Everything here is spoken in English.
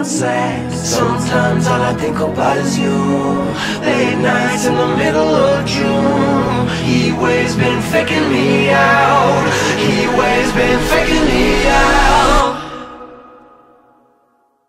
sad. Sometimes all I think about is you. Late nights in the middle of June. He waves been faking me out. He waves been faking